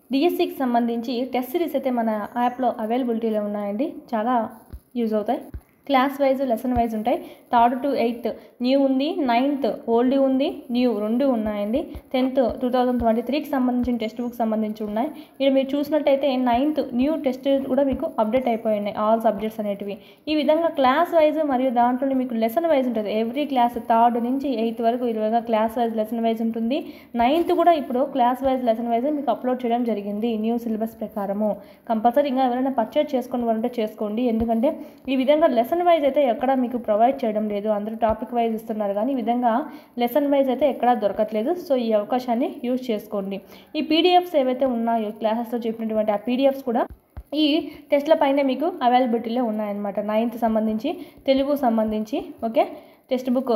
డిఎస్సికి సంబంధించి test series అయితే మన యాప్లో అవైలబిలిటీలో ఉన్నాయండి. చాలా యూజ్ అవుతాయి. క్లాస్ వైజ్ లెసన్ వైజ్ ఉంటాయి. 3rd to 8th న్యూ ఉంది, 9th ఓల్డ్ ఉంది, న్యూ రెండు ఉన్నాయండి. 10th 2023కి సంబంధించిన టెక్స్ట్ బుక్ సంబంధించి ఉన్నాయి. ఇక్కడ మీరు చూసినట్టయితే 9th న్యూ టెస్ట్ కూడా మీకు అప్డేట్ అయిపోయినాయి, ఆల్ సబ్జెక్ట్స్ అనేటివి. ఈ విధంగా క్లాస్ వైజ్ మరియు దాంట్లో మీకు లెసన్ వైజ్ ఉంటుంది. ఎవ్రీ క్లాస్ 3rd నుంచి 8th వరకు ఈ విధంగా క్లాస్ వైజ్ లెసన్ వైజ్ ఉంటుంది. 9th కూడా ఇప్పుడు క్లాస్ వైజ్ లెసన్ వైజ్ మీకు అప్లోడ్ చేయడం జరిగింది న్యూ సిలబస్ ప్రకారము. కంపల్సరీ ఇంకా ఎవరైనా పర్చేజ్ చేసుకోవాలంటే చేసుకోండి. ఎందుకంటే ఈ విధంగా లెసన్ వైజ్ అయితే ఎక్కడ మీకు ప్రొవైడ్ చేయడం లేదు. అందరూ టాపిక్ వైజ్ ఇస్తున్నారు కానీ ఈ విధంగా లెసన్ వైజ్ అయితే ఎక్కడా దొరకట్లేదు. సో ఈ అవకాశాన్ని యూజ్ చేసుకోండి. ఈ పీడిఎఫ్స్ ఏవైతే ఉన్నాయో క్లాసెస్లో చెప్పినటువంటి ఆ పీడిఎఫ్స్ కూడా ఈ టెస్ట్ల పైన మీకు అవైలబిలిటీలో ఉన్నాయన్నమాట. 9th సంబంధించి, తెలుగు సంబంధించి okay, text book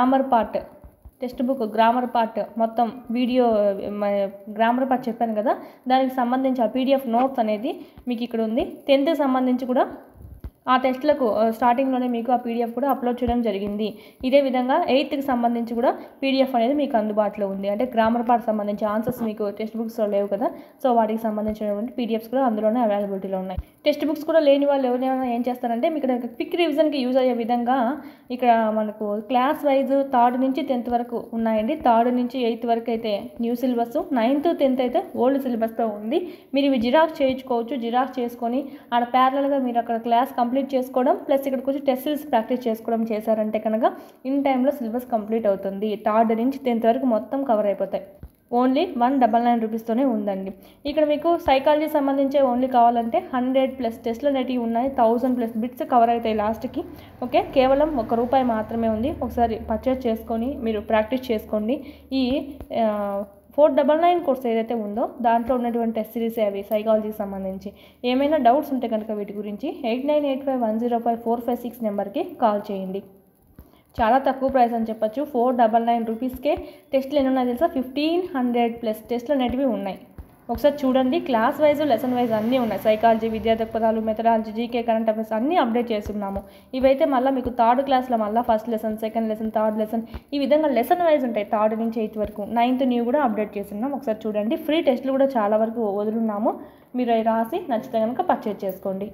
grammar part మొత్తం వీడియో గ్రామర్ పార్ట్ చెప్పాను కదా, దానికి సంబంధించి ఆ పీడిఎఫ్ నోట్స్ అనేది మీకు ఇక్కడ ఉంది. 10th సంబంధించి కూడా ఆ టెస్ట్లకు స్టార్టింగ్లోనే మీకు ఆ పీడిఎఫ్ కూడా అప్లోడ్ చేయడం జరిగింది. ఇదే విధంగా 8th సంబంధించి కూడా పీడిఎఫ్ అనేది మీకు అందుబాటులో ఉంది. అంటే గ్రామర్ పార్ట్ సంబంధించి ఆన్సర్స్ మీకు టెక్స్ట్ బుక్స్లో లేవు కదా, సో వాటికి సంబంధించినటువంటి పీడిఎఫ్స్ కూడా అందులోనే అవైలబిలిటీలో ఉన్నాయి. టెక్స్ట్ బుక్స్ కూడా లేని వాళ్ళు ఎవరైనా ఏం చేస్తారంటే మీకు క్విక్ రివిజన్కి యూజ్ అయ్యే విధంగా ఇక్కడ మనకు క్లాస్ వైజ్ 3rd నుంచి 10th వరకు ఉన్నాయండి. 3rd నుంచి 8th వరకు అయితే న్యూ సిలబస్, 9th 10th అయితే ఓల్డ్ సిలబస్తో ఉంది. మీరు ఇవి జిరాక్స్ చేయించుకోవచ్చు. జిరాక్స్ చేసుకొని ఆడ ప్యారలల్గా మీరు అక్కడ క్లాస్ కంప్లీట్ చేసుకోవడం ప్లస్ ఇక్కడికి వచ్చి టెస్ట్ సిరీస్ ప్రాక్టీస్ చేసుకోవడం చేశారంటే కనుక ఇన్ టైంలో సిలబస్ కంప్లీట్ అవుతుంది. 3rd నుంచి 10th వరకు మొత్తం కవర్ అయిపోతాయి. ఓన్లీ 199 రూపీస్తోనే ఉందండి. ఇక్కడ మీకు సైకాలజీ సంబంధించే ఓన్లీ కావాలంటే 100+ టెస్ట్లు అనేటివి ఉన్నాయి. 1000+ బిట్స్ కవర్ అవుతాయి లాస్ట్కి. ఓకే, కేవలం ₹1 మాత్రమే ఉంది. ఒకసారి పర్చేస్ చేసుకొని మీరు ప్రాక్టీస్ చేసుకోండి. ఈ 499 కోర్స్ ఏదైతే ఉందో దాంట్లో ఉన్నటువంటి టెస్ట్ సిరీస్ అవి సైకాలజీకి సంబంధించి. ఏమైనా డౌట్స్ ఉంటే కనుక వీటి గురించి 8985105456 నెంబర్కి కాల్ చేయండి. చాలా తక్కువ ప్రైస్ అని చెప్పచ్చు. 499 రూపీస్కే టెస్ట్లు ఎన్ని ఉన్నాయి తెలుసా, 1500+ టెస్ట్లు అనేటివి ఉన్నాయి. ఒకసారి చూడండి. క్లాస్ వైజ్ లెసన్ వైజ్ అన్నీ ఉన్నాయి. సైకాలజీ, విద్యా దృక్పథాలు, మెథడాలజీ, జీకే, కరెంట్ అఫైర్స్ అన్నీ అప్డేట్ చేస్తున్నాము. ఇవైతే మళ్ళీ మీకు 3rd క్లాస్లో మళ్ళీ 1st lesson, 2nd lesson, 3rd lesson ఈ విధంగా లెసన్ వైజ్ ఉంటాయి. 3rd నుంచి 8th వరకు. 9th న్యూ కూడా అప్డేట్ చేస్తున్నాం. ఒకసారి చూడండి. ఫ్రీ టెస్ట్లు కూడా చాలా వరకు వదులున్నాము. మీరు అవి రాసి నచ్చితే కనుక పర్చేజ్ చేసుకోండి.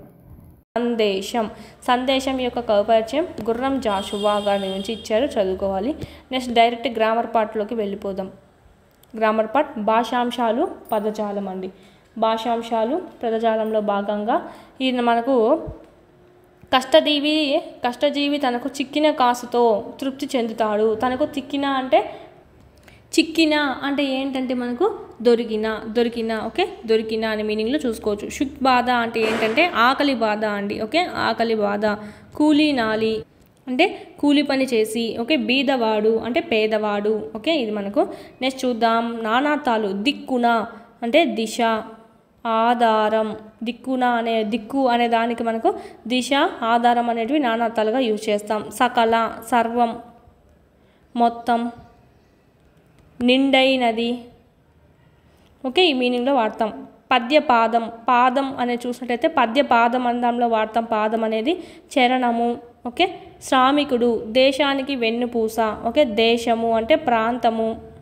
సందేశం యొక్క కవపరిచయం గుర్రం జాషువా గారి నుంచి ఇచ్చారు, చదువుకోవాలి. నెక్స్ట్ డైరెక్ట్ గ్రామర్ పార్ట్లోకి వెళ్ళిపోదాం. గ్రామర్ పార్ట్ భాషాంశాలు, పదజాలం అండి. భాషాంశాలు పదజాలంలో భాగంగా ఇది మనకు కష్టజీవి తనకు చిక్కిన కాసుతో తృప్తి చెందుతాడు. తనకు చిక్కిన అంటే ఏంటంటే మనకు దొరికిన ఓకే, దొరికిన అనే మీనింగ్లో చూసుకోవచ్చు. శుక్ బాధ అంటే ఏంటంటే ఆకలి బాధ అండి. ఓకే, ఆకలి బాధ. కూలీ నాలి అంటే కూలి పని చేసి. ఓకే, బీదవాడు అంటే పేదవాడు. ఓకే, ఇది మనకు. నెక్స్ట్ చూద్దాం. నానార్థాలు. దిక్కున అంటే దిశ, ఆధారం. దిక్కు అనే దానికి మనకు దిశ, ఆధారం అనేటివి నానార్థాలుగా యూజ్ చేస్తాం. సకల, సర్వం, మొత్తం, నిండైనది. ఓకే, ఈ మీనింగ్లో వాడతాం. పద్యపాదం, పాదం అనేది చూసినట్టయితే పద్యపాదం అందంలో వాడతాం. పాదం అనేది చరణము. ఓకే, శ్రామికుడు దేశానికి వెన్నుపూస. ఓకే, దేశము అంటే ప్రాంతము,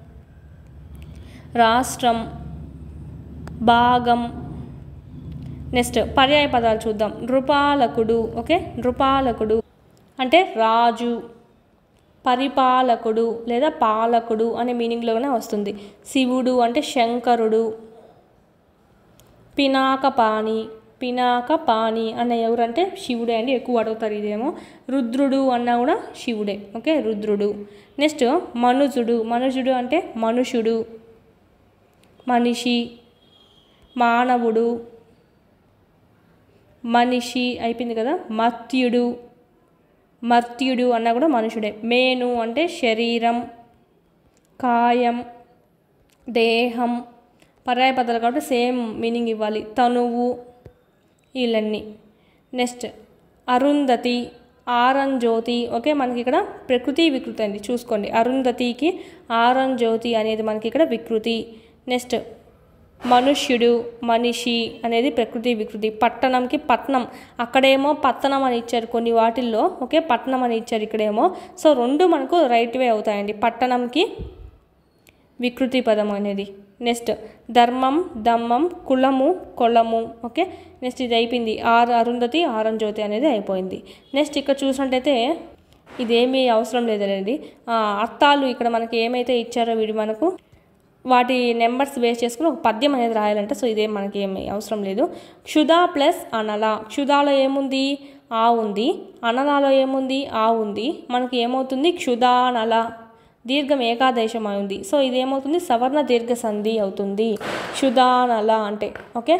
రాష్ట్రం, భాగం. నెక్స్ట్ పర్యాయ పదాలు చూద్దాం. నృపాలకుడు. ఓకే, నృపాలకుడు అంటే రాజు, పరిపాలకుడు లేదా పాలకుడు అనే మీనింగ్లోనే వస్తుంది. శివుడు అంటే శంకరుడు. పినాకపాణి అన్న ఎవరంటే శివుడే అండి. ఎక్కువ అడుగుతారు ఇదేమో. రుద్రుడు అన్నా కూడా శివుడే. ఓకే, రుద్రుడు. నెక్స్ట్ మనుజుడు అంటే మనుషుడు, మనిషి, మానవుడు, మనిషి అయిపోయింది కదా. మర్త్యుడు అన్నా కూడా మనుషుడే. మేను అంటే శరీరం, కాయం, దేహం. పర్యాయ పదాలు కాబట్టి సేమ్ మీనింగ్ ఇవ్వాలి. తనువు, వీళ్ళన్నీ. నెక్స్ట్ అరుంధతి, ఆరంజ్యోతి. ఓకే, మనకి ఇక్కడ ప్రకృతి వికృతి అండి, చూసుకోండి. అరుంధతికి ఆరంజ్యోతి అనేది మనకి ఇక్కడ వికృతి. నెక్స్ట్ మనుష్యుడు, మనిషి అనేది ప్రకృతి వికృతి. పట్టణంకి పట్నం, అక్కడేమో పట్టణం అని ఇచ్చారు కొన్ని వాటిల్లో. ఓకే, పట్నం అని ఇచ్చారు ఇక్కడేమో. సో రెండు మనకు రైట్ వే అవుతాయండి. పట్టణంకి వికృతి పదం అనేది. నెక్స్ట్ ధర్మం దమ్మం కులము కొలము. ఓకే, నెక్స్ట్ ఇది అయిపోయింది. ఆర్ అరుంధతి ఆరంజ్యోతి అనేది అయిపోయింది. నెక్స్ట్ ఇక్కడ చూసినట్టయితే ఇదేమీ అవసరం లేదండి. అర్థాలు ఇక్కడ మనకి ఏమైతే ఇచ్చారో వీడు మనకు వాటి నెంబర్స్ బేస్ చేసుకుని ఒక పద్యం అనేది రాయాలంటే, సో ఇదేం మనకి ఏమి అవసరం లేదు. క్షుధ ప్లస్ అనల. క్షుధాలో ఏముంది? ఆ ఉంది. అనలాలో ఏముంది? ఆ ఉంది. మనకి ఏమవుతుంది? క్షుధానల దీర్ఘం ఏకాదేశం అయింది. సో ఇదేమవుతుంది? సవర్ణ దీర్ఘ సంధి అవుతుంది క్షుధానల అంటే. ఓకే,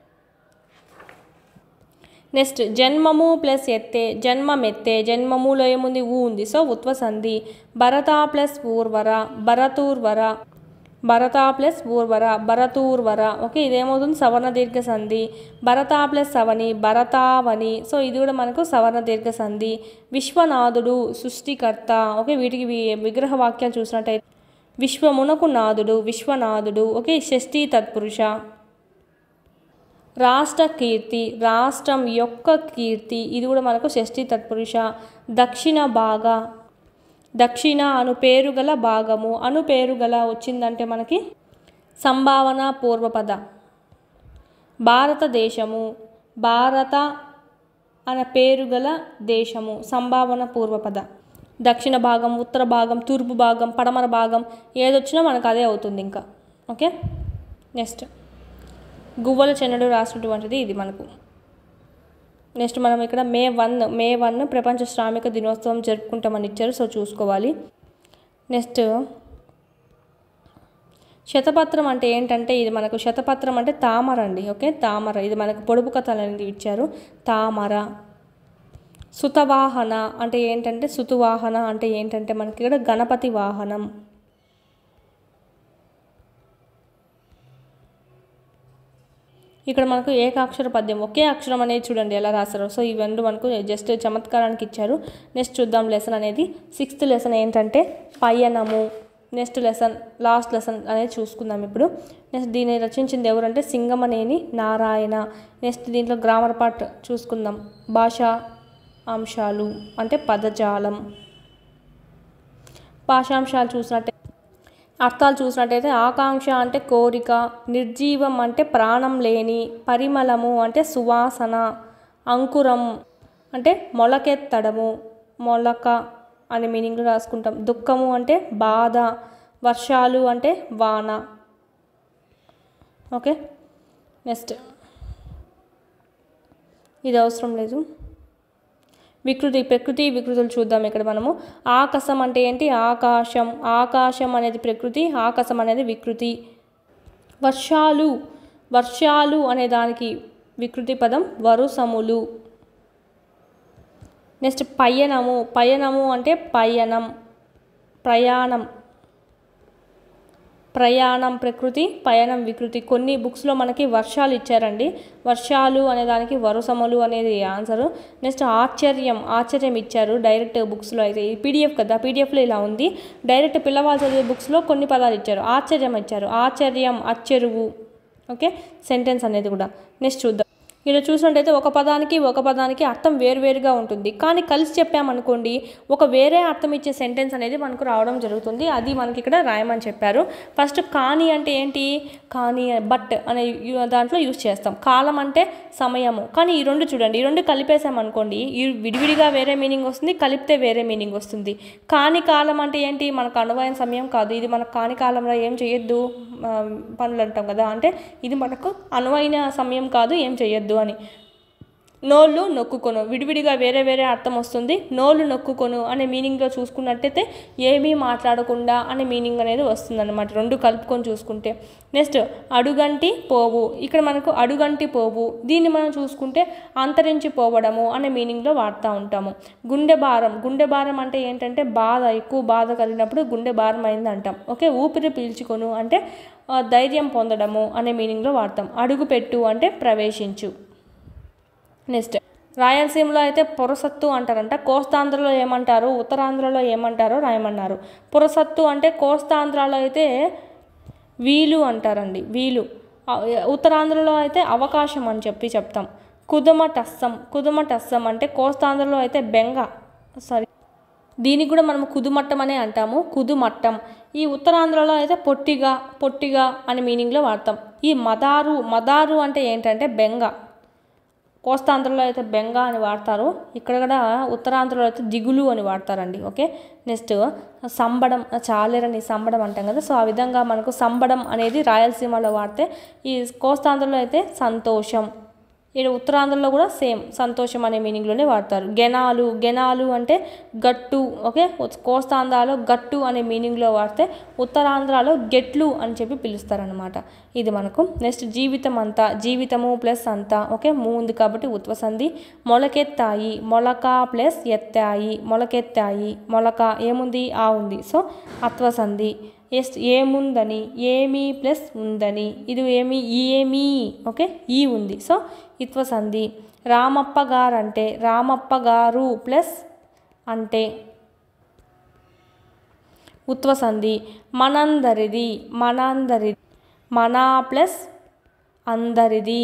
నెక్స్ట్ జన్మము ప్లస్ ఎత్తే. జన్మం ఎత్తే. జన్మములో ఏముంది? ఊ ఉంది. సో ఉత్వ సంధి. భరత ప్లస్ ఊర్వర. భరతూర్వర. భరత ప్లస్ ఊర్వర. భరతూర్వర. ఓకే, ఇదేమవుతుంది? సవర్ణ దీర్ఘ సంధి. భరత ప్లస్ సవని. భరతావని. సో ఇది కూడా మనకు సవర్ణ దీర్ఘ సంధి. విశ్వనాథుడు సృష్టికర్త. ఓకే, వీటికి విగ్రహ వాక్యాలు చూసినట్టయితే విశ్వమునకు నాథుడు విశ్వనాథుడు. ఓకే, షష్ఠీ తత్పురుష. రాష్ట్ర కీర్తి. రాష్ట్రం యొక్క కీర్తి. ఇది కూడా మనకు షష్ఠీ తత్పురుష. దక్షిణ భాగ. దక్షిణ అను పేరు గల భాగము. అను పేరు గల వచ్చిందంటే మనకి సంభావన పూర్వపద. భారతదేశము. భారత అనే పేరు గల దేశము. సంభావన పూర్వపద. దక్షిణ భాగం, ఉత్తర భాగం, తూర్పు భాగం, పడమర భాగం ఏదొచ్చినా మనకు అదే అవుతుంది ఇంకా. ఓకే, నెక్స్ట్ గువ్వల చెన్నడు రాసినటువంటిది ఇది మనకు. నెక్స్ట్ మనం ఇక్కడ మే 1 ప్రపంచ శ్రామిక దినోత్సవం జరుపుకుంటామని ఇచ్చారు, సో చూసుకోవాలి. నెక్స్ట్ శతపత్రం అంటే ఏంటంటే ఇది మనకు శతపత్రం అంటే తామర అండి. ఓకే, తామర. ఇది మనకు పొడుపు కథలు అనేది ఇచ్చారు, తామర. సుతవాహన అంటే ఏంటంటే సుతువాహన అంటే ఏంటంటే మనకి ఇక్కడ గణపతి వాహనం. ఇక్కడ మనకు ఏకాక్షర పద్యం. ఒకే అక్షరం అనేది చూడండి ఎలా రాశారో. సో ఇవన్నీ మనకు జస్ట్ చమత్కారానికి ఇచ్చారు. నెక్స్ట్ చూద్దాం లెసన్ అనేది. 6th లెసన్ ఏంటంటే పయనము. నెక్స్ట్ లెసన్ లాస్ట్ లెసన్ అనేది చూసుకుందాం ఇప్పుడు. నెక్స్ట్ దీన్ని రచించింది ఎవరంటే సింగమనేని నారాయణ. నెక్స్ట్ దీంట్లో గ్రామర్ పార్ట్ చూసుకుందాం. భాషా అంశాలు అంటే పదజాలం. భాషాంశాలు చూసినట్టే అర్థాలు చూసినట్టయితే ఆకాంక్ష అంటే కోరిక. నిర్జీవం అంటే ప్రాణం లేని. పరిమళము అంటే సువాసన. అంకురం అంటే మొలకెత్తడము, మొలక అనే మీనింగ్లో రాసుకుంటాం. దుఃఖము అంటే బాధ. వర్షాలు అంటే వాన. ఓకే, నెక్స్ట్ ఇది అవసరం లేదు. వికృతి, ప్రకృతి వికృతులు చూద్దాం ఇక్కడ మనము. ఆకాశం అంటే ఏంటి? ఆకాశం. ఆకాశం అనేది ప్రకృతి, ఆకాశం అనేది వికృతి. వర్షాలు. వర్షాలు అనే దానికి వికృతి పదం వరుసములు. నెక్స్ట్ పయనము. పయనము అంటే పయనం, ప్రయాణం. ప్రయాణం ప్రకృతి, పయనం వికృతి. కొన్ని బుక్స్లో మనకి వర్షాలు ఇచ్చారండి. వర్షాలు అనే దానికి వరుసములు అనేది ఆన్సరు. నెక్స్ట్ ఆశ్చర్యం. ఆశ్చర్యం ఇచ్చారు డైరెక్ట్ బుక్స్లో అయితే. పీడిఎఫ్ కదా, పీడిఎఫ్లో ఇలా ఉంది. డైరెక్ట్ పిల్లవాళ్ళు చదివే బుక్స్లో కొన్ని పదాలు ఇచ్చారు. ఆశ్చర్యం ఇచ్చారు. ఆశ్చర్యం, అచ్చెరువు. ఓకే, సెంటెన్స్ అనేది కూడా. నెక్స్ట్ చూద్దాం. ఇలా చూసినట్టయితే ఒక పదానికి అర్థం వేరువేరుగా ఉంటుంది. కానీ కలిసి చెప్పామనుకోండి ఒక వేరే అర్థం ఇచ్చే సెంటెన్స్ అనేది మనకు రావడం జరుగుతుంది. అది మనకి ఇక్కడ రాయమని చెప్పారు. ఫస్ట్ కానీ అంటే ఏంటి? కానీ బట్ అనే దాంట్లో యూజ్ చేస్తాం. కాలం అంటే సమయము. కానీ ఈ రెండు చూడండి, ఈ రెండు కలిపేసామనుకోండి ఈ విడివిడిగా వేరే మీనింగ్ వస్తుంది, కలిపితే వేరే మీనింగ్ వస్తుంది. కాని కాలం అంటే ఏంటి? మనకు అనువైన సమయం కాదు. ఇది మనకు కాని కాలంలో ఏం చేయొద్దు పనులు అంటాం కదా, అంటే ఇది మనకు అనువైన సమయం కాదు, ఏం చేయొద్దు అని. నోళ్ళు నొక్కుకొను విడివిడిగా వేరే వేరే అర్థం వస్తుంది. నోళ్ళు నొక్కుకొను అనే మీనింగ్లో చూసుకున్నట్టయితే ఏమీ మాట్లాడకుండా అనే మీనింగ్ అనేది వస్తుంది అన్నమాట, రెండు కలుపుకొని చూసుకుంటే. నెక్స్ట్ అడుగంటి పోవు. ఇక్కడ మనకు అడుగంటి పోవు, దీన్ని మనం చూసుకుంటే అంతరించి పోవడము అనే మీనింగ్లో వాడుతూ ఉంటాము. గుండె భారం. గుండె భారం అంటే ఏంటంటే బాధ, ఎక్కువ బాధ కలిగినప్పుడు గుండె భారం అయింది అంటాం. ఓకే, ఊపిరి పీల్చుకొను అంటే ధైర్యం పొందడము అనే మీనింగ్లో వాడతాం. అడుగుపెట్టు అంటే ప్రవేశించు. నెక్స్ట్ రాయలసీమలో అయితే పురసత్తు అంటారంట. కోస్తాంధ్రలో ఏమంటారు, ఉత్తరాంధ్రలో ఏమంటారో రాయమన్నారు. పురసత్తు అంటే కోస్తాంధ్రలో అయితే వీలు అంటారండి, వీలు. ఉత్తరాంధ్రలో అయితే అవకాశం అని చెప్తాం. కుదుమటస్సం. కుదుమటస్సం అంటే కోస్తాంధ్రలో అయితే బెంగ, దీనికి కూడా మనం కుదుమట్టం అనే అంటాము, కుదుమట్టం. ఈ ఉత్తరాంధ్రలో అయితే పొట్టిగా అనే మీనింగ్లో వాడతాం. ఈ మదారు అంటే ఏంటంటే బెంగ. కోస్తాంధ్రలో అయితే బెంగ అని వాడతారు, ఇక్కడ కూడా ఉత్తరాంధ్రలో అయితే దిగులు అని వాడతారండి. ఓకే, నెక్స్ట్ సంబడం, చాలేరని సంబడం అంటాం కదా. సో ఆ విధంగా మనకు సంబడం అనేది రాయలసీమలో వాడితే, ఈ కోస్తాంధ్రలో అయితే సంతోషం, ఇక్కడ ఉత్తరాంధ్రలో కూడా సేమ్ సంతోషం అనే మీనింగ్లోనే వాడతారు. గెనాలు అంటే గట్టు. ఓకే, కోస్తాంధ్రలో గట్టు అనే మీనింగ్లో వాడితే ఉత్తరాంధ్రలో గెట్లు అని చెప్పి పిలుస్తారనమాట. ఇది మనకు. నెక్స్ట్ జీవితము ప్లస్ అంతా. ఓకే, ఉంది కాబట్టి ఉత్వసంధి. మొలకెత్తాయి, మొలక ప్లస్ ఎత్తాయి, మొలకెత్తాయి. మొలక ఏముంది, ఆ ఉంది, సో అత్వసంధి. ఏముందని, ఏమి ప్లస్ ఉందని, ఇది ఏమి. ఓకే, ఈ ఉంది, సో ఇత్వసంధి. రామప్ప గారు అంటే రామప్ప గారు ప్లస్ అంటే ఉత్వసంధి. మనందరిది, మన ప్లస్ అందరిది,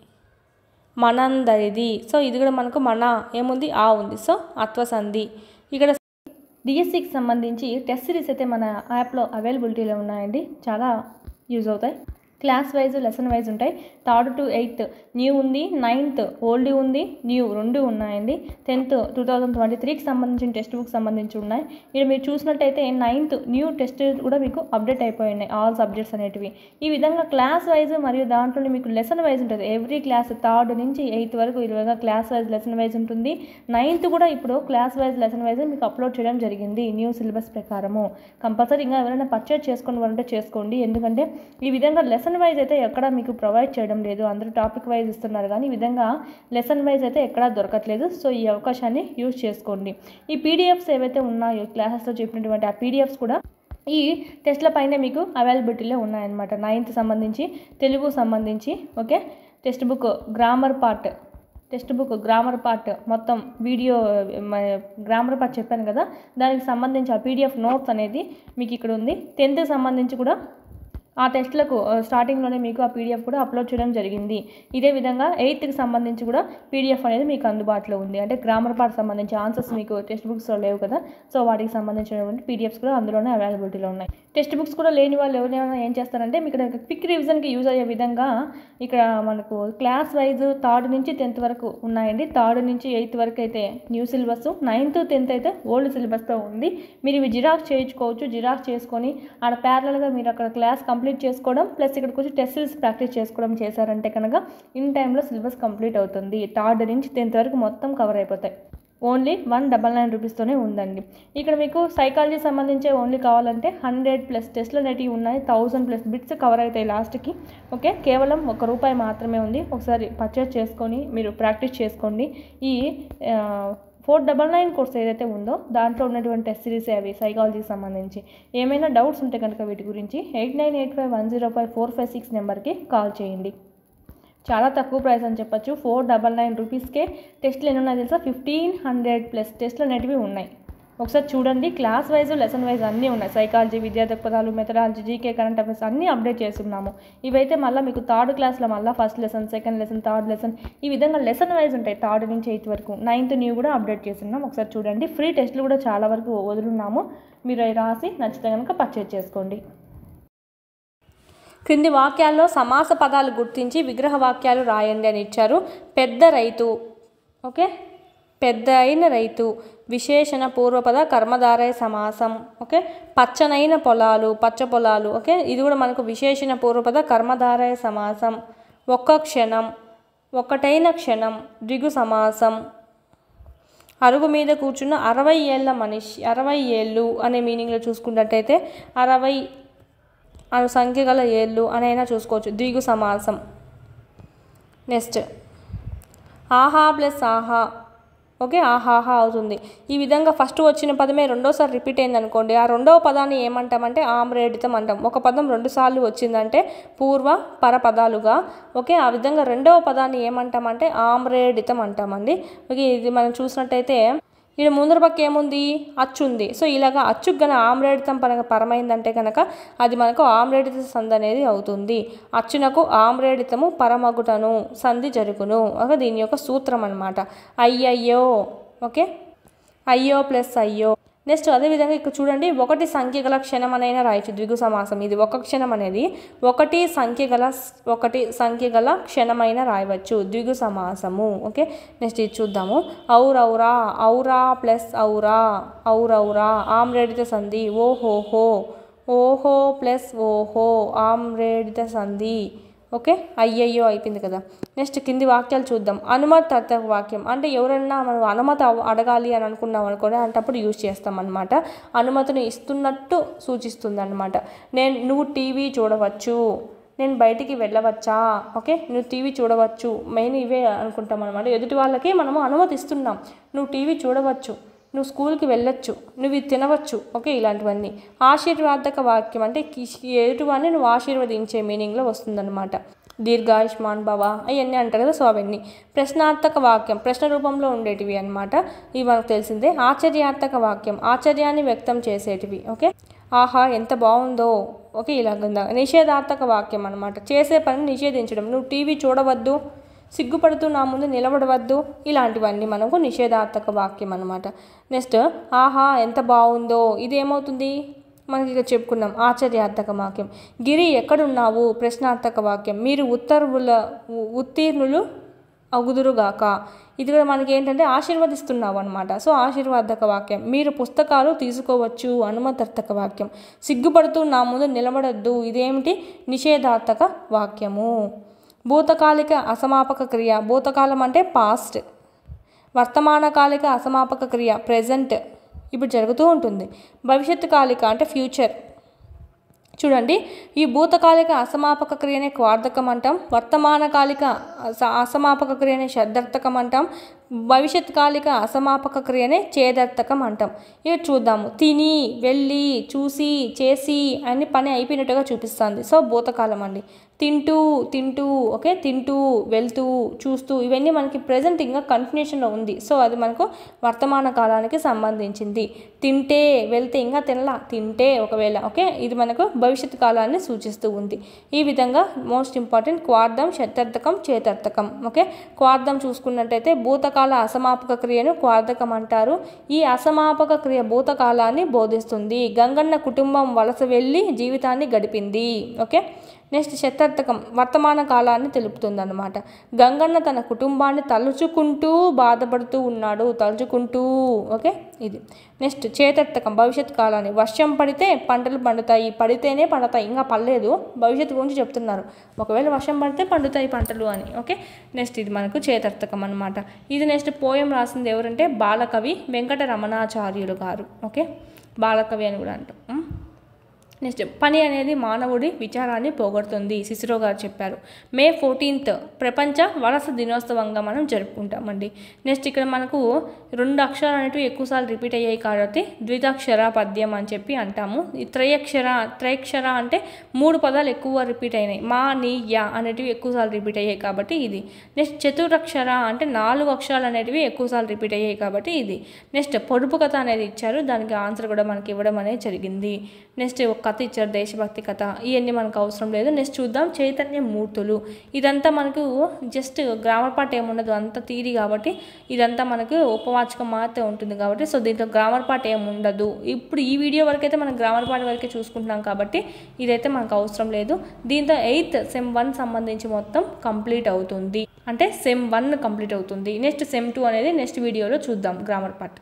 మనందరిది. సో ఇది కూడా మనకు మన ఏముంది, ఆ ఉంది, సో అత్వసంధి. ఇక్కడ డిఎస్సికి సంబంధించి టెస్ట్ సిరీస్ అయితే మన యాప్లో అవైలబిలిటీలో ఉన్నాయండి, చాలా యూజ్ అవుతాయి. క్లాస్ వైజ్, లెసన్ వైజ్ ఉంటాయి. 3rd to 8th న్యూ ఉంది, 9th ఓల్డ్ ఉంది, న్యూ రెండు ఉన్నాయండి. 10th 2023కి సంబంధించిన టెక్స్ట్ బుక్ సంబంధించి ఉన్నాయి. ఇక్కడ మీరు చూసినట్టయితే 9th న్యూ టెస్ట్ కూడా మీకు అప్డేట్ అయిపోయినాయి, ఆల్ సబ్జెక్ట్స్ అనేటివి. ఈ విధంగా క్లాస్ వైజ్ మరియు దాంట్లో మీకు లెసన్ వైజ్ ఉంటుంది. ఎవ్రీ క్లాస్ 3rd నుంచి 8th వరకు ఈ విధంగా క్లాస్ వైజ్, లెసన్ వైజ్ ఉంటుంది. 9th కూడా ఇప్పుడు క్లాస్ వైజ్, లెసన్ వైజ్ మీకు అప్లోడ్ చేయడం జరిగింది న్యూ సిలబస్ ప్రకారము. కంపల్సరీ ఇంకా ఎవరైనా పర్చేజ్ చేసుకోవాలంటే చేసుకోండి, ఎందుకంటే ఈ విధంగా లెసన్ వైజ్ అయితే ఎక్కడ మీకు ప్రొవైడ్ చేయడం లేదు. అందరూ టాపిక్ వైజ్ ఇస్తున్నారు, కానీ ఈ విధంగా లెసన్ వైజ్ అయితే ఎక్కడా దొరకట్లేదు. సో ఈ అవకాశాన్ని యూజ్ చేసుకోండి. ఈ పీడిఎఫ్స్ ఏవైతే ఉన్నాయో క్లాసెస్లో చెప్పినటువంటి ఆ పీడిఎఫ్స్ కూడా ఈ టెస్ట్ల పైన మీకు అవైలబిలిటీలో ఉన్నాయన్నమాట. 9th సంబంధించి, తెలుగు సంబంధించి. Okay, text book grammar part మొత్తం వీడియో గ్రామర్ పార్ట్ చెప్పాను కదా, దానికి సంబంధించి ఆ పీడిఎఫ్ నోట్స్ అనేది మీకు ఇక్కడ ఉంది. 10th సంబంధించి కూడా ఆ టెస్ట్లకు స్టార్టింగ్లోనే మీకు ఆ పీడిఎఫ్ కూడా అప్లోడ్ చేయడం జరిగింది. ఇదే విధంగా 8th సంబంధించి కూడా పీడిఎఫ్ అనేది మీకు అందుబాటులో ఉంది. అంటే గ్రామర్ పార్ట్ సంబంధించి ఆన్సర్స్ మీకు టెక్స్ట్ బుక్స్లో లేవు కదా, సో వాటికి సంబంధించినటువంటి పీడిఎఫ్స్ కూడా అందులోనే అవైలబిలిటీలో ఉన్నాయి. టెక్స్ట్ బుక్స్ కూడా లేని వాళ్ళు ఎవరైనా ఏం చేస్తారంటే, మీకు ఇక్కడ క్విక్ రివిజన్కి యూజ్ అయ్యే విధంగా ఇక్కడ మనకు క్లాస్ వైజ్ 3rd నుంచి 10th వరకు ఉన్నాయండి. 3rd నుంచి 8th వరకు అయితే న్యూ సిలబస్, 9th 10th అయితే ఓల్డ్ సిలబస్తో ఉంది. మీరు ఇవి జిరాక్స్ చేయించుకోవచ్చు. జిరాక్స్ చేసుకొని ఆడ ప్యారలల్గా మీరు అక్కడ క్లాస్ కంప్లీట్ చేసుకోవడం, ప్లస్ ఇక్కడికి వచ్చి టెస్ట్ సిరీస్ ప్రాక్టీస్ చేసుకోవడం చేశారంటే కనుక ఇన్ టైంలో సిలబస్ కంప్లీట్ అవుతుంది. 3rd నుంచి 10th వరకు మొత్తం కవర్ అయిపోతాయి. ఓన్లీ 199 రూపీస్తోనే ఉందండి. ఇక్కడ మీకు సైకాలజీ సంబంధించే ఓన్లీ కావాలంటే 100+ టెస్ట్లు అనేటివి ఉన్నాయి. 1000+ బిట్స్ కవర్ అవుతాయి లాస్ట్కి. ఓకే, కేవలం ₹1 మాత్రమే ఉంది. ఒకసారి పర్చేస్ చేసుకొని మీరు ప్రాక్టీస్ చేసుకోండి. ఈ 499 కోర్స్ ఏదైతే ఉందో దాంట్లో ఉన్నటువంటి టెస్ట్ సిరీస్ అవి సైకాలజీకి సంబంధించి. ఏమైనా డౌట్స్ ఉంటే కనుక వీటి గురించి 8985105456 నెంబర్కి కాల్ చేయండి. చాలా తక్కువ ప్రైస్ అని చెప్పచ్చు. 499 రూపీస్కే టెస్ట్లు ఎన్ని ఉన్నాయి తెలుసా, 1500+ టెస్ట్లు అనేటివి ఉన్నాయి. ఒకసారి చూడండి, క్లాస్ వైజ్, లెసన్ వైజ్ అన్నీ ఉన్నాయి. సైకాలజీ, విద్యార్థి పదాలు, మెథడాలజీ, జీకే, కరెంట్ అఫైర్స్ అన్నీ అప్డేట్ చేస్తున్నాము. ఇవైతే మళ్ళీ మీకు 3rd క్లాస్లో మళ్ళీ 1st lesson, 2nd lesson, 3rd lesson ఈ విధంగా లెసన్ వైజ్ ఉంటాయి. 3rd నుంచి 8th వరకు. 9th న్యూ కూడా అప్డేట్ చేస్తున్నాం. ఒకసారి చూడండి. ఫ్రీ టెస్ట్లు కూడా చాలా వరకు వదులున్నాము. మీరు అవి రాసి నచ్చితే కనుక పర్చేజ్ చేసుకోండి. క్రింది వాక్యాల్లో సమాస పదాలు గుర్తించి విగ్రహ వాక్యాలు రాయండి అని ఇచ్చారు. పెద్ద రైతు. ఓకే, పెద్ద అయిన రైతు విశేషణ పూర్వపద కర్మధారయ సమాసం. ఓకే, పచ్చనైన పొలాలు, పచ్చ పొలాలు. ఓకే, ఇది కూడా మనకు విశేషణ పూర్వపద కర్మధారయ సమాసం. ఒక్క క్షణం, ఒక్కటైన క్షణం ద్విగు సమాసం. అరుగు మీద కూర్చున్న 60 ఏళ్ళ మనిషి, 60 ఏళ్ళు అనే మీనింగ్లో చూసుకున్నట్టయితే 60 సంఖ్య గల ఏళ్ళు అనైనా చూసుకోవచ్చు, ద్విగు సమాసం. నెక్స్ట్ ఆహా ప్లస్ ఆహా. ఓకే, ఆహాహా అవుతుంది. ఈ విధంగా ఫస్ట్ వచ్చిన పదమే రెండోసారి రిపీట్ అయింది అనుకోండి, ఆ రెండవ పదాన్ని ఏమంటామంటే ఆమ్రేడితం అంటాం. ఒక పదం 2 సార్లు వచ్చిందంటే పూర్వ పరపదాలుగా. ఓకే, ఆ విధంగా రెండవ పదాన్ని ఏమంటామంటే ఆమ్రేడితం అంటామండి. ఓకే, ఇది మనం చూసినట్టయితే ఇక్కడ ముందర పక్క ఏముంది, అచ్చు ఉంది. సో ఇలాగా అచ్చుకు గన ఆమ్రేడితం పరమైందంటే కనుక అది మనకు ఆమ్రేడిత సంధి అనేది అవుతుంది. అచ్చునకు ఆమ్రేడితము పరమగుటను సంధి జరుగును. ఓకే, దీని యొక్క సూత్రం అన్నమాట. అయ్యయ్యో. ఓకే, అయ్యో ప్లస్ అయ్యో. నెక్స్ట్ అదేవిధంగా ఇక్కడ చూడండి, ఒకటి సంఖ్య గల క్షణమనైనా రాయొచ్చు ద్విగు సమాసం. ఇది ఒక క్షణం అనేది ఒకటి సంఖ్య గల క్షణమైనా రాయవచ్చు ద్విగు సమాసము. ఓకే, నెక్స్ట్ ఇది చూద్దాము. ఔరౌరా, ఔరా ప్లస్ ఔరా, ఔరౌరా ఆమ్రేడిత సంధి. ఓహోహో, ఓహో ప్లస్ ఓహో ఆమ్రేడిత సంధి. ఓకే, అయ్యయ్యో అయిపోయింది కదా. నెక్స్ట్ కింది వాక్యాలు చూద్దాం. అనుమతార్థక వాక్యం అంటే ఎవరన్నా మనం అనుమతి అడగాలి అని అనుకున్నాం అనుకోండి, అంటప్పుడు యూజ్ చేస్తాం అనమాట. అనుమతిని ఇస్తున్నట్టు సూచిస్తుంది అనమాట. నువ్వు టీవీ చూడవచ్చు, నేను బయటికి వెళ్ళవచ్చా. ఓకే, నువ్వు టీవీ చూడవచ్చు, మెయిన్ ఇవే అనుకుంటాం అనమాట. ఎదుటి వాళ్ళకి మనము అనుమతి ఇస్తున్నాం, నువ్వు టీవీ చూడవచ్చు, నువ్వు స్కూల్కి వెళ్ళొచ్చు, నువ్వు ఇది తినవచ్చు. ఓకే, ఇలాంటివన్నీ. ఆశీర్వాదక వాక్యం అంటే ఎదుటివాడిని నువ్వు ఆశీర్వదించే మీనింగ్లో వస్తుందన్నమాట. దీర్ఘాయుష్మాన్ భవ అవన్నీ అంటారు కదా, సో అవన్నీ. ప్రశ్నార్థక వాక్యం ప్రశ్న రూపంలో ఉండేటివి అనమాట, ఇవి మనకు తెలిసిందే. ఆశ్చర్యార్థక వాక్యం ఆశ్చర్యాన్ని వ్యక్తం చేసేటివి. ఓకే, ఆహా ఎంత బాగుందో. ఓకే, ఇలాగ. నిషేధార్థక వాక్యం అనమాట, చేసే పని నిషేధించడం. నువ్వు టీవీ చూడవద్దు, సిగ్గుపడుతూ నా ముందు నిలబడవద్దు, ఇలాంటివన్నీ మనకు నిషేధార్థక వాక్యం అనమాట. నెక్స్ట్ ఆహా ఎంత బాగుందో, ఇదేమవుతుంది మనకి ఇక చెప్పుకున్నాం, ఆశ్చర్యార్థక వాక్యం. గిరి ఎక్కడున్నావు ప్రశ్నార్థక వాక్యం. మీరు ఉత్తీర్ణులు అగుదురుగాక. ఇది కూడా మనకి ఏంటంటే ఆశీర్వదిస్తున్నావు అనమాట, సో ఆశీర్వాదక వాక్యం. మీరు పుస్తకాలు తీసుకోవచ్చు అనుమతార్థక వాక్యం. సిగ్గుపడుతూ నా ముందు నిలబడద్దు, ఇదేమిటి నిషేధార్థక వాక్యము. భూతకాలిక అసమాపక క్రియ, భూతకాలం అంటే పాస్ట్. వర్తమానకాలిక అసమాపక క్రియ ప్రెజెంట్, ఇప్పుడు జరుగుతూ ఉంటుంది. భవిష్యత్తు కాలిక అంటే ఫ్యూచర్. చూడండి, ఈ భూతకాలిక అసమాపక క్రియనే క్వార్థకం అంటాం, వర్తమానకాలిక అసమాపక క్రియనే షడ్డర్థకం అంటాం, భవిష్యత్ కాలిక అసమాపక క్రియనే చేదర్థకం అంటాం. ఇవి చూద్దాము. తిని, వెళ్ళి, చూసి, చేసి అన్ని పని అయిపోయినట్టుగా చూపిస్తుంది, సో భూతకాలం అండి. తింటూ ఓకే, తింటూ, వెళ్తూ, చూస్తూ, ఇవన్నీ మనకి ప్రజెంట్ ఇంకా కంటిన్యూషన్లో ఉంది, సో అది మనకు వర్తమాన కాలానికి సంబంధించింది. తింటే, వెళ్తే, ఇంకా తింటే ఒకవేళ. ఓకే, ఇది మనకు భవిష్యత్ కాలాన్ని సూచిస్తూ ఉంది. ఈ విధంగా మోస్ట్ ఇంపార్టెంట్ క్వార్థం, షట్టార్థకం, చేతార్థకం. ఓకే, క్వార్థం చూసుకున్నట్టయితే భూతకాల అసమాపక క్రియను క్వార్థకం అంటారు. ఈ అసమాపక క్రియ భూతకాలాన్ని బోధిస్తుంది. గంగన్న కుటుంబం వలస వెళ్ళి జీవితాన్ని గడిపింది. ఓకే, నెక్స్ట్ శతార్థకం వర్తమాన కాలాన్ని తెలుపుతుంది అనమాట. గంగన్న తన కుటుంబాన్ని తలుచుకుంటూ బాధపడుతూ ఉన్నాడు, తలుచుకుంటూ. ఓకే, ఇది. నెక్స్ట్ చేతార్థకం భవిష్యత్ కాలాన్ని. వర్షం పడితే పంటలు పండుతాయి, పడితేనే పండుతాయి, ఇంకా పడలేదు, భవిష్యత్తు గురించి చెప్తున్నారు. ఒకవేళ వర్షం పడితే పండుతాయి పంటలు అని. ఓకే, నెక్స్ట్ ఇది మనకు చేతార్థకం అనమాట. ఇది నెక్స్ట్ పోయం రాసింది ఎవరంటే బాలకవి వెంకట రమణాచార్యులు గారు. ఓకే, బాలకవి అని కూడా అంటాం. నెక్స్ట్ పని అనేది మానవుడి విచారాన్ని పోగొడుతుంది, సిసిరో గారు చెప్పారు. మే 14th ప్రపంచ వలస దినోత్సవంగా మనం జరుపుకుంటామండి. నెక్స్ట్ ఇక్కడ మనకు 2 అక్షరాలు అనేవి ఎక్కువసార్లు రిపీట్ అయ్యాయి కాబట్టి ద్వితాక్షర పద్యం అని చెప్పి అంటాము. ఈ త్రైక్షర అంటే 3 పదాలు ఎక్కువ రిపీట్ అయినాయి. మా, నీ, యా అనేటివి ఎక్కువసార్లు రిపీట్ అయ్యాయి కాబట్టి ఇది. నెక్స్ట్ చతురక్షర అంటే 4 అక్షరాలు అనేటివి ఎక్కువసార్లు రిపీట్ అయ్యాయి కాబట్టి ఇది. నెక్స్ట్ పొడుపు కథ అనేది ఇచ్చారు, దానికి ఆన్సర్ కూడా మనకి ఇవ్వడం అనేది జరిగింది. నెక్స్ట్ ఒక కథ ఇచ్చారు, దేశభక్తి కథ. ఇవన్నీ మనకు అవసరం లేదు. నెక్స్ట్ చూద్దాం చైతన్య మూర్తులు. ఇదంతా మనకు జస్ట్ గ్రామర్ పార్ట్ ఏముండదు, అంత థియరీ కాబట్టి ఇదంతా మనకు ఉపవాచకం మాత్రమే ఉంటుంది కాబట్టి, సో దీంట్లో గ్రామర్ పార్ట్ ఏముండదు. ఇప్పుడు ఈ వీడియో వరకు అయితే మనం గ్రామర్ పార్ట్ వరకే చూసుకుంటున్నాం కాబట్టి ఇదైతే మనకు అవసరం లేదు. దీంతో 8th Sem 1 సంబంధించి మొత్తం కంప్లీట్ అవుతుంది, అంటే Sem 1 కంప్లీట్ అవుతుంది. నెక్స్ట్ Sem 2 అనేది నెక్స్ట్ వీడియోలో చూద్దాం గ్రామర్ పార్ట్.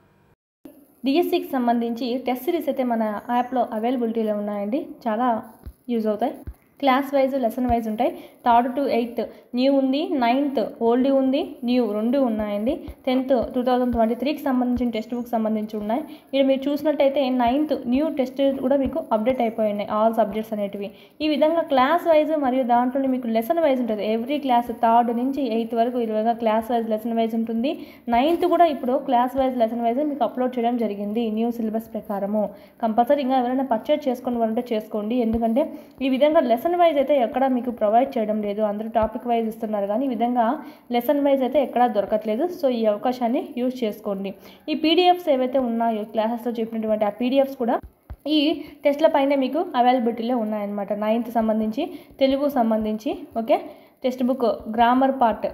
డిఎస్సికి సంబంధించి టెస్ట్ సిరీస్ అయితే మన యాప్లో అవైలబిలిటీలో ఉన్నాయండి, చాలా యూజ్ అవుతాయి. క్లాస్ వైజ్ లెసన్ వైజ్ ఉంటాయి. 3rd to 8th న్యూ ఉంది, 9th ఓల్డ్ ఉంది, న్యూ 2 ఉన్నాయండి. 10th 2023కి సంబంధించిన టెక్స్ట్ బుక్ సంబంధించి ఉన్నాయి. ఇక్కడ మీరు చూసినట్టయితే 9th న్యూ టెస్ట్ కూడా మీకు అప్డేట్ అయిపోయినాయి, ఆల్ సబ్జెక్ట్స్ అనేటివి. ఈ విధంగా క్లాస్ వైజ్ మరియు దాంట్లోనే మీకు లెసన్ వైజ్ ఉంటుంది. ఎవ్రీ క్లాస్ 3rd నుంచి 8th వరకు ఈ విధంగా క్లాస్ వైజ్ లెసన్ వైజ్ ఉంటుంది. 9th కూడా ఇప్పుడు క్లాస్ వైజ్ లెసన్ వైజ్ మీకు అప్లోడ్ చేయడం జరిగింది న్యూ సిలబస్ ప్రకారము. కంపల్సరీ ఇంకా ఎవరైనా పర్చేజ్ చేసుకోవాలంటే చేసుకోండి, ఎందుకంటే ఈ విధంగా లెసన్ వైజ్ అయితే ఎక్కడ మీకు ప్రొవైడ్ చేయడం లేదు. అందరూ టాపిక్ వైజ్ ఇస్తున్నారు కానీ ఈ విధంగా లెసన్ వైజ్ అయితే ఎక్కడా దొరకట్లేదు. సో ఈ అవకాశాన్ని యూజ్ చేసుకోండి. ఈ పీడిఎఫ్స్ ఏవైతే ఉన్నాయో క్లాసెస్లో చెప్పినటువంటి ఆ పీడిఎఫ్స్ కూడా ఈ టెస్ట్ల పైన మీకు అవైలబిలిటీలో ఉన్నాయన్నమాట. 9th సంబంధించి, తెలుగు సంబంధించి. Okay, text book grammar part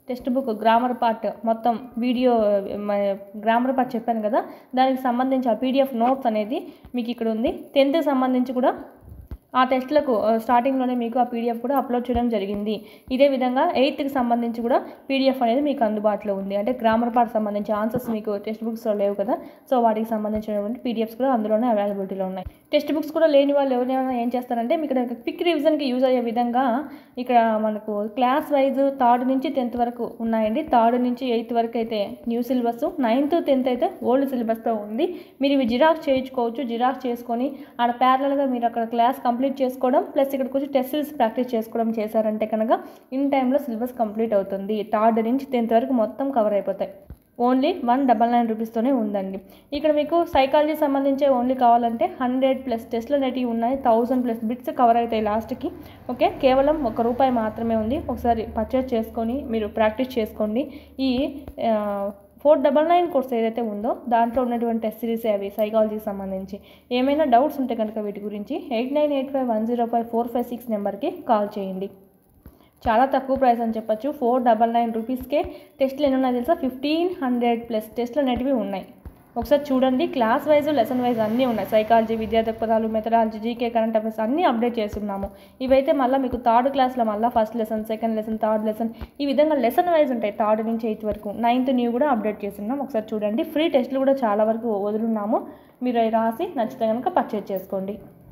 text book grammar part మొత్తం వీడియో గ్రామర్ పార్ట్ చెప్పాను కదా, దానికి సంబంధించి ఆ పీడిఎఫ్ నోట్స్ అనేది మీకు ఇక్కడ ఉంది. 10th సంబంధించి కూడా ఆ టెస్ట్లకు స్టార్టింగ్లోనే మీకు ఆ పీడిఎఫ్ కూడా అప్లోడ్ చేయడం జరిగింది. ఇదే విధంగా 8th సంబంధించి కూడా పీడిఎఫ్ అనేది మీకు అందుబాటులో ఉంది. అంటే గ్రామర్ పార్ట్ సంబంధించి ఆన్సర్స్ మీకు టెక్స్ట్ బుక్స్లో లేవు కదా, సో వాటికి సంబంధించినటువంటి పీడిఎఫ్స్ కూడా అందులోనే అవైలబిలిటీలో ఉన్నాయి. టెక్స్ట్ బుక్స్ కూడా లేని వాళ్ళు ఎవరైనా ఏం చేస్తారంటే మీకు ఇక్కడ క్విక్ రివిజన్కి యూజ్ అయ్యే విధంగా ఇక్కడ మనకు క్లాస్ వైజ్ 3rd నుంచి 10th వరకు ఉన్నాయండి. 3rd నుంచి 8th వరకు అయితే న్యూ సిలబస్, 9th 10th అయితే ఓల్డ్ సిలబస్తో ఉంది. మీరు ఇవి జిరాక్స్ చేయించుకోవచ్చు. జిరాక్స్ చేసుకొని ఆడ ప్యారలల్గా మీరు అక్కడ క్లాస్ కంప్లీట్ చేసుకోవడం ప్లస్ ఇక్కడికి వచ్చి టెస్ట్స్ ప్రాక్టీస్ చేసుకోవడం చేశారంటే కనుక ఇన్ టైంలో సిలబస్ కంప్లీట్ అవుతుంది. 3rd నుంచి 10th వరకు మొత్తం కవర్ అయిపోతాయి. ఓన్లీ 199 రూపీస్తోనే ఉందండి. ఇక్కడ మీకు సైకాలజీ సంబంధించే ఓన్లీ కావాలంటే 100+ టెస్ట్లు అనేటివి ఉన్నాయి. 1000+ బిట్స్ కవర్ అవుతాయి లాస్ట్కి. ఓకే, కేవలం ₹1 మాత్రమే ఉంది. ఒకసారి పర్చేస్ చేసుకొని మీరు ప్రాక్టీస్ చేసుకోండి. ఈ 499 కోర్స్ ఏదైతే ఉందో దాంట్లో ఉన్నటువంటి టెస్ట్ సిరీస్ అవి సైకాలజీకి సంబంధించి. ఏమైనా డౌట్స్ ఉంటే కనుక వీటి గురించి 8985105456 నెంబర్కి కాల్ చేయండి. చాలా తక్కువ ప్రైస్ అని చెప్పచ్చు. 499 రూపీస్కే టెస్ట్లు ఎన్ని ఉన్నాయి తెలుసా? 1500+ టెస్ట్లు అనేటివి ఉన్నాయి. ఒకసారి చూడండి. క్లాస్ వైజ్, లెసన్ వైజ్ అన్నీ ఉన్నాయి. సైకాలజీ, విద్యా దృక్పథాలు, మెథడాలజీ, జీకే, కరెంట్ అఫైర్స్ అన్నీ అప్డేట్ చేస్తున్నాము. ఇవైతే మళ్ళీ మీకు 3rd క్లాస్లో మళ్ళీ 1st lesson, 2nd lesson, 3rd lesson ఈ విధంగా లెసన్ వైజ్ ఉంటాయి. 3rd నుంచి 8th వరకు. 9th న్యూ కూడా అప్డేట్ చేస్తున్నాం. ఒకసారి చూడండి. ఫ్రీ టెస్ట్లు కూడా చాలా వరకు వదులున్నాము. మీరు అవి రాసి నచ్చితే కనుక పర్చేజ్ చేసుకోండి.